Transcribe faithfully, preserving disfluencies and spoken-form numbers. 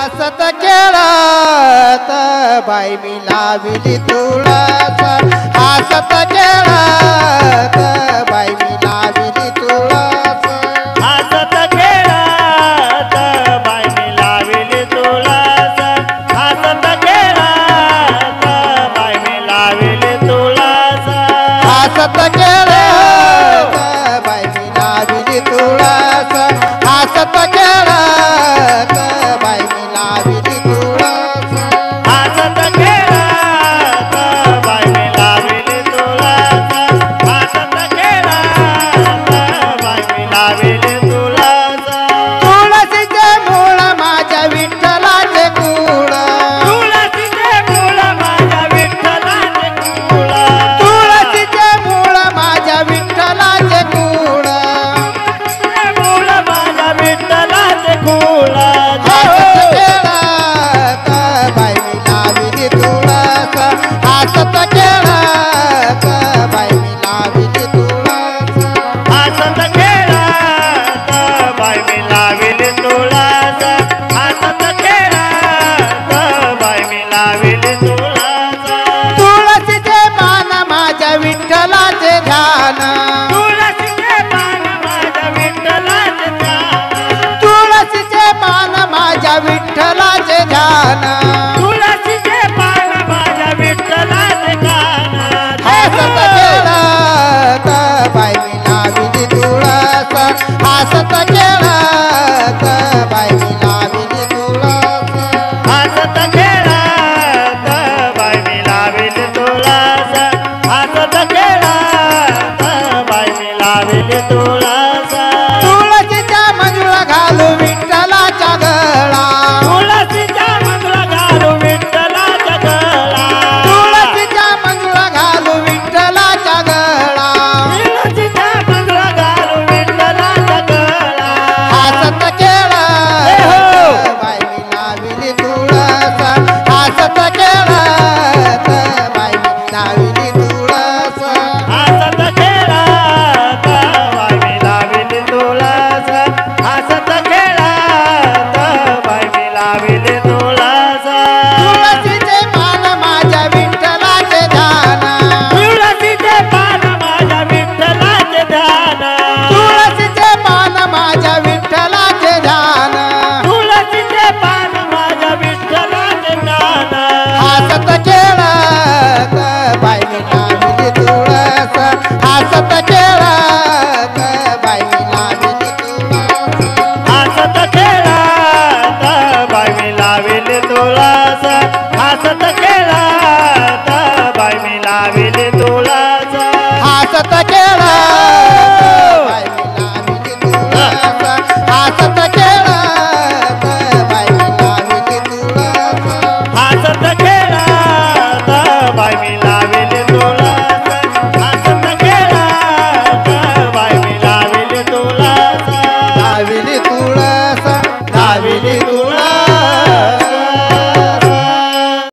हसत खेळत बाई मी लाविली तुळस हसत खेळत बाई मी लाविली तुळस हसत खेळत बाई मी लाविली तुळस हसत खेळत बाई मी लाविली तुळस हसत खेळत बाई मी लाविली तुळस हसत खेळत बाई मी लाविली तुळस हसत खेळत बाई मी लाविली तुळस हसत खेळत बाई मी लाविली तुळस तुळशीचे मूळ माझ्या विठ्ठलाचे कुळ तुळशीचे मूळ माझ्या विठ्ठलाचे कुळ तुळशीचे मूळ माझ्या विठ्ठलाचे कुळ मूळ माझ्या विठ्ठलाचे कुळ हसत खेळत बाई मी लाविली तुळस हसत खेळत बाई मी लाविली तुळस हसत खेळत बाई मी लाविली तुळस हसत खेळत बाई मी लाविली तुळस तुळशीचे पान माझ्या विठ्ठलाचे ध्यान तुळशीचे पान माझ्या विठ्ठलाचे ध्यान तुळशीचे पान माझ्या विठ्ठलाचे ध्यान तुळशीचे पान माझ्या विठ्ठलाचे ध्यान हसत खेळत बाई मी लाविली तुळस हसत खेळत बाई मी लाविली तुळस हसत खेळत बाई मी लाविली तुळस हसत खेळत बाई मी लाविली तुळस तुळशीच्या मंजुळ घालू विठ्ठलाच्या गळा तुळशीच्या मंगळ घालू विठ्ठलाच्या गळा तुळशीच्या मंजुळ घालू विठ्ठलाच्या गळा तुळशीच्या मंगळ घालू विठ्ठलाच्या गळा हसत खेळत हो. बाई मी लाविली तुळस हसत खेळत बाई मी लाविली तुळस हसत खेळत बाई मी लाविली तुळस हसत खेळत बाई मी लाविली तुळस तुळशीचे पान माझ्या विठ्ठलाचे ध्यान तुळशीचे पान माझ्या विठ्ठलाचे ध्यान तुळशीचे पान माझ्या विठ्ठलाचे ध्यान तुळशीचे पान माझ्या विठ्ठलाचे ध्यान हसत खेळत बाई मी लाविली तुळस हसत खेळत बाई मी लाविली तुळस हसत खेळत बाई मी लाविली तुळस हसत खेळत बाई मी लाविली तुळस हसत खेळत